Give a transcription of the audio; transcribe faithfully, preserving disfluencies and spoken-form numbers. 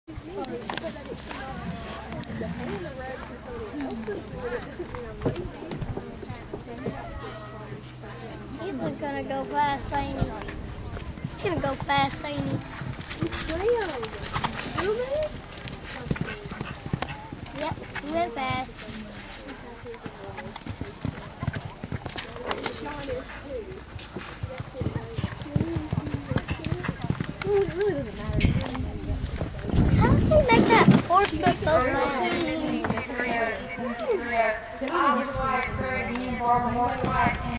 He's gonna go fast, ain't he? He's gonna go fast, ain't he? Yep, he went fast. It really doesn't matter. How does he make that horse go so fast?